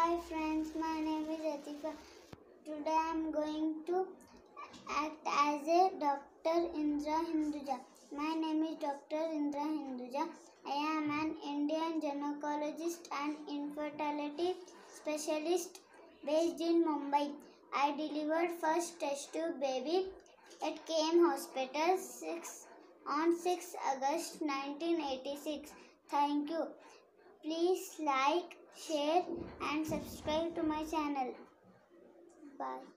Hi friends, my name is Atika. Today I am going to act as a Dr. Indra Hinduja. My name is Dr. Indra Hinduja. I am an Indian gynecologist and infertility specialist based in Mumbai. I delivered first test tube baby at KM Hospital on 6 August 1986. Thank you. Please like, share and subscribe to my channel. Bye.